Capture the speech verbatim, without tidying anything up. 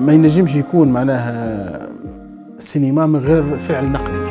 ما ينجمش يكون معناها سينما من غير فعل نقلي.